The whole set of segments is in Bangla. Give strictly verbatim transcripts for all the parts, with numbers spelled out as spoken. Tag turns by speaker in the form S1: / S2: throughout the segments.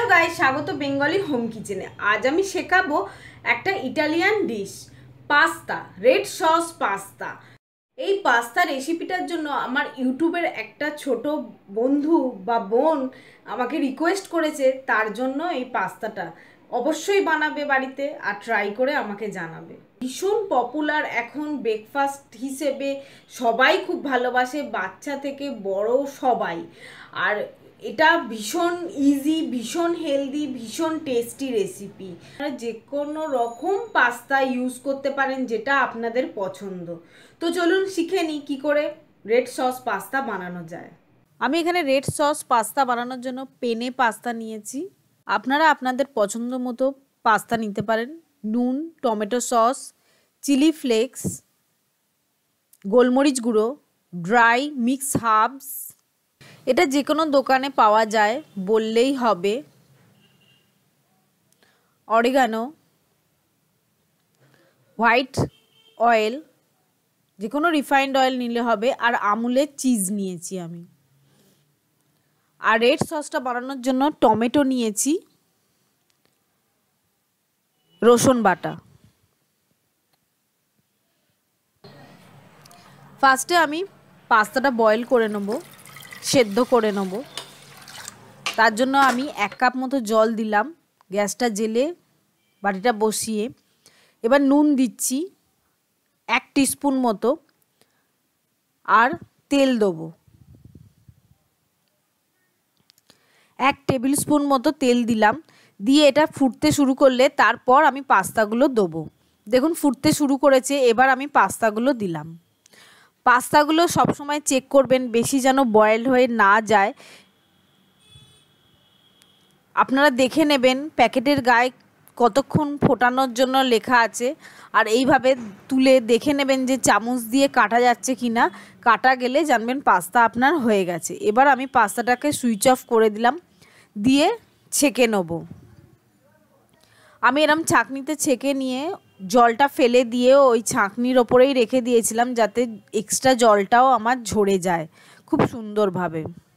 S1: हेलो गाइस, स्वागत बेंगली होम किचेने। आज आमी शेखाबो একটা Italian dish, pasta, red sauce pasta. এই পাস্তা রেসিপিটার জন্য আমার ইউটিউবের একটা ছোট বন্ধু বা বোন আমাকে রিকোয়েস্ট করেছে, তার জন্য এই পাস্তাটা অবশ্যই বানাবে বাড়িতে আর ট্রাই করে আমাকে জানাবে। ভীষণ পপুলার এখন ব্রেকফাস্ট হিসেবে, সবাই খুব ভালোবাসে, বাচ্চা থেকে বড় সবাই। আর এটা ভীষণ ইজি, ভীষণ হেলদি, ভীষণ টেস্টি রেসিপি। যে কোনো রকম পাস্তা ইউজ করতে পারেন যেটা আপনাদের পছন্দ। তো চলুন শিখে নিই কী করে রেড সস পাস্তা বানানো যায়।
S2: আমি এখানে রেড সস পাস্তা বানানোর জন্য পেনে পাস্তা নিয়েছি। আপনারা আপনাদের পছন্দ মতো পাস্তা নিতে পারেন। নুন, টমেটো সস, চিলি ফ্লেক্স, গোলমরিচ গুঁড়ো, ড্রাই মিক্স হার্বস, এটা যে কোনো দোকানে পাওয়া যায় বললেই হবে। অরেগানো, হোয়াইট অয়েল, যে কোনো রিফাইন্ড অয়েল নিলে হবে। আর আমুলের চিজ নিয়েছি আমি। আর রেড সসটা বানানোর জন্য টমেটো নিয়েছি, রসুন বাটা। ফার্স্টে আমি পাস্তাটা বয়েল করে নেব, সেদ্ধ করে নেব। তার জন্য আমি এক কাপ মতো জল দিলাম, গ্যাসটা জেলে বাটিটা বসিয়ে। এবার নুন দিচ্ছি এক টিস্পুন মতো, আর তেল দেবো এক টেবিল স্পুন মতো তেল দিলাম। দিয়ে এটা ফুটতে শুরু করলে তারপর আমি পাস্তাগুলো দেবো। দেখুন ফুটতে শুরু করেছে, এবার আমি পাস্তাগুলো দিলাম। পাস্তাগুলো সবসময় চেক করবেন বেশি যেন বয়েল হয়ে না যায়। আপনারা দেখে নেবেন প্যাকেটের গায়ে কতক্ষণ ফোটানোর জন্য লেখা আছে। আর এইভাবে তুলে দেখে নেবেন যে চামচ দিয়ে কাটা যাচ্ছে কি না। কাটা গেলে জানবেন পাস্তা আপনার হয়ে গেছে। এবার আমি পাস্তাটাকে সুইচ অফ করে দিলাম, দিয়ে ছেঁকে নেব। আমি এরম ছাঁকনিতে ছেঁকে নিয়ে জলটা ফেলে দিয়ে ওই ছাঁকনির ওপরেই রেখে দিয়েছিলাম, যাতে এক্সট্রা জলটাও আমার ঝরে যায় খুব সুন্দরভাবে।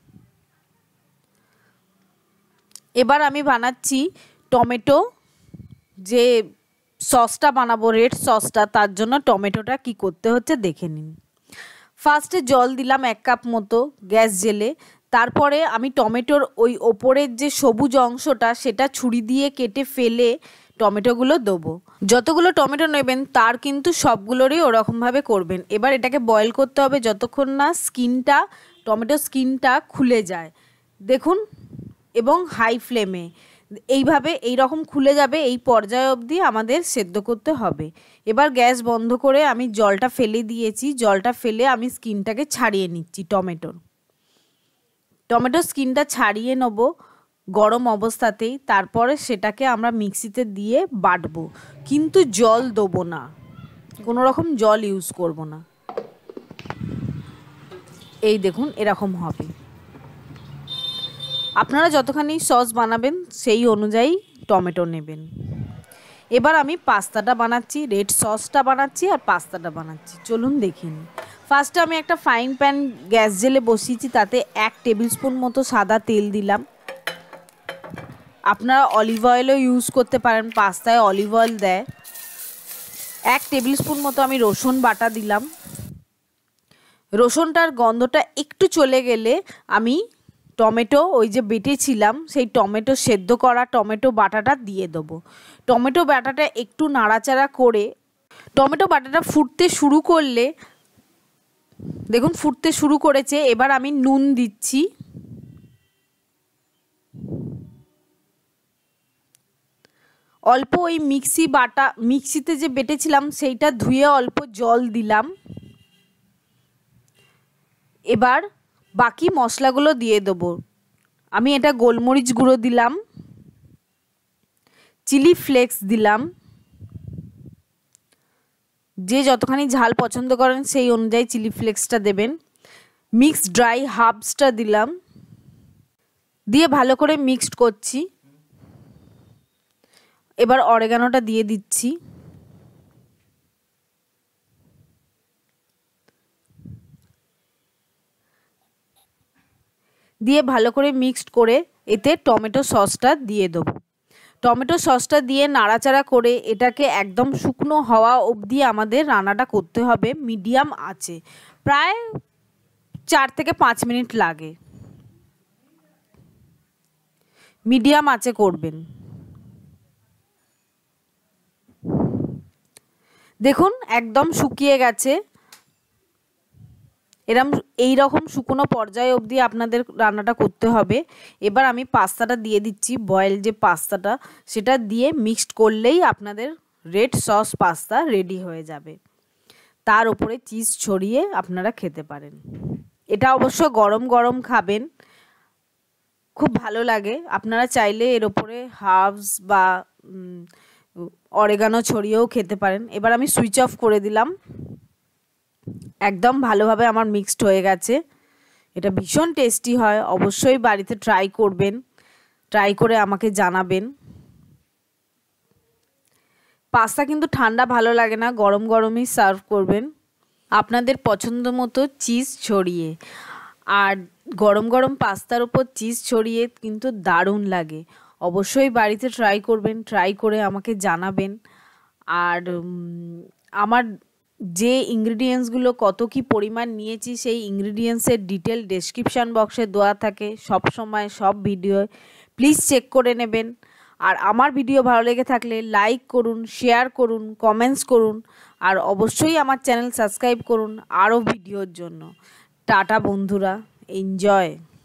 S2: এবার আমি বানাচ্ছি টমেটো, যে সসটা বানাবো রেড সসটা, তার জন্য টমেটোটা কি করতে হচ্ছে দেখে নিন। ফার্স্টে জল দিলাম এক কাপ মতো, গ্যাস জেলে। তারপরে আমি টমেটোর ওই ওপরের যে সবুজ অংশটা সেটা ছুরি দিয়ে কেটে ফেলে টমেটোগুলো দেবো। যতগুলো টমেটো নেবেন তার কিন্তু সবগুলোরই ওরকমভাবে করবেন। এবার এটাকে বয়েল করতে হবে যতক্ষণ না স্কিনটা, টমেটো স্কিনটা খুলে যায়। দেখুন, এবং হাই ফ্লেমে এইভাবে এই রকম খুলে যাবে, এই পর্যায় অবধি আমাদের সেদ্ধ করতে হবে। এবার গ্যাস বন্ধ করে আমি জলটা ফেলে দিয়েছি। জলটা ফেলে আমি স্কিনটাকে ছাড়িয়ে নিচ্ছি টমেটোর। টমেটোর স্কিনটা ছাড়িয়ে নেব গরম অবস্থাতেই। তারপরে সেটাকে আমরা মিক্সিতে দিয়ে বাটবো, কিন্তু জল দেবো না, কোনো রকম জল ইউজ করব না। এই দেখুন এরকম হবে। আপনারা যতখানি সস বানাবেন সেই অনুযায়ী টমেটো নেবেন। এবার আমি পাস্তাটা বানাচ্ছি, রেড সসটা বানাচ্ছি আর পাস্তাটা বানাচ্ছি। চলুন দেখিন। ফার্স্টে আমি একটা ফ্রাইং প্যান গ্যাস জেলে বসিয়েছি, তাতে এক টেবিল স্পুন মতো সাদা তেল দিলাম। আপনারা অলিভ অয়েলও ইউজ করতে পারেন, পাস্তায় অলিভ অয়েল দেয়। এক টেবিল স্পুন মতো আমি রসুন বাটা দিলাম। রসুনটার গন্ধটা একটু চলে গেলে আমি টমেটো ওই যে বেটেছিলাম সেই টমেটো, সেদ্ধ করা টমেটো বাটাটা দিয়ে দেবো। টমেটো বাটাটা একটু নাড়াচাড়া করে, টমেটো বাটাটা ফুটতে শুরু করলে দেখুন ফুটতে শুরু করেছে। এবার আমি নুন দিচ্ছি, অল্প ওই মিক্সি বাটা, মিক্সিতে যে বেটেছিলাম সেইটা ধুয়ে অল্প জল দিলাম। এবার বাকি মশলাগুলো দিয়ে দেবো। আমি এটা গোলমরিচ গুঁড়ো দিলাম, চিলি ফ্লেক্স দিলাম, যে যতখানি ঝাল পছন্দ করেন সেই অনুযায়ী চিলি ফ্লেক্সটা দেবেন। মিক্স ড্রাই হার্বসটা দিলাম, দিয়ে ভালো করে মিক্সড করছি। এবার অরেগানোটা দিয়ে দিচ্ছি। দিয়ে ভালো করে মিক্সড করে এতে টমেটো সসটা দিয়ে দেবো। টমেটো সসটা দিয়ে নাড়াচাড়া করে এটাকে একদম শুকনো হওয়া অবধি আমাদের রান্নাটা করতে হবে মিডিয়াম আঁচে। প্রায় চার থেকে পাঁচ মিনিট লাগে, মিডিয়াম আঁচে করবেন। দেখুন একদম শুকিয়ে গেছে, এরম এই রকম শুকনো পর্যায়ে অবধি আপনাদের রান্নাটা করতে হবে। এবার আমি পাস্তাটা দিয়ে দিচ্ছি, বয়েল যে পাস্তাটা সেটা দিয়ে মিক্সড করলেই আপনাদের রেড সস পাস্তা রেডি হয়ে যাবে। তার উপরে চিজ ছড়িয়ে আপনারা খেতে পারেন। এটা অবশ্য গরম গরম খাবেন, খুব ভালো লাগে। আপনারা চাইলে এর ওপরে হার্বস বা অরেগানো ছড়িয়েও খেতে পারেন। এবার আমি সুইচ অফ করে দিলাম। একদম ভালোভাবে আমার মিক্সড হয়ে গেছে। এটা ভীষণ টেস্টি হয়, অবশ্যই বাড়িতে ট্রাই করবেন, ট্রাই করে আমাকে জানাবেন। পাস্তা কিন্তু ঠান্ডা ভালো লাগে না, গরম গরমই সার্ভ করবেন আপনাদের পছন্দ মতো চিজ ছড়িয়ে। আর গরম গরম পাস্তার উপর চিজ ছড়িয়ে কিন্তু দারুণ লাগে। অবশ্যই বাড়িতে ট্রাই করবেন, ট্রাই করে আমাকে জানাবেন। আর আমার যে ইনগ্রিডিয়েন্টসগুলো কত কি পরিমাণ নিয়েছি সেই ইনগ্রিডিয়েন্টসের ডিটেল ডেসক্রিপশান বক্সে দেওয়া থাকে সব সময়, সব ভিডিও, প্লিজ চেক করে নেবেন। আর আমার ভিডিও ভালো লেগে থাকলে লাইক করুন, শেয়ার করুন, কমেন্টস করুন, আর অবশ্যই আমার চ্যানেল সাবস্ক্রাইব করুন আরও ভিডিওর জন্য। টাটা বন্ধুরা, এনজয়।